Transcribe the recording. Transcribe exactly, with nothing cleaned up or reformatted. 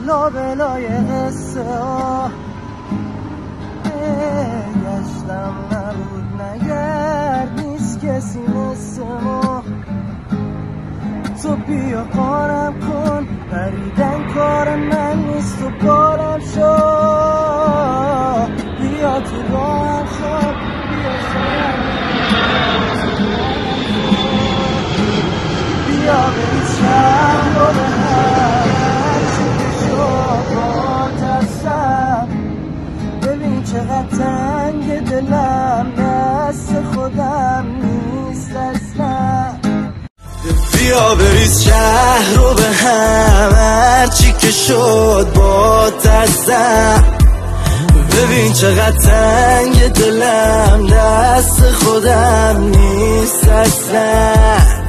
لابلای قصه ها گشتم نبود نگرد نیست کسی مثل ما. تو بیا قارم کن پریدن کار من نیست و بارم شو. بیا تو راهم خواب بیا شدم بیا بری چند رو به هم چی شد با ترسم. ببین چقدر تنگ دلم دست خودم نیست اصلا. بیا بریز شهر رو به هم هرچی که شد با ترسم. ببین چقدر تنگ دلم دست خودم نیست اصلا.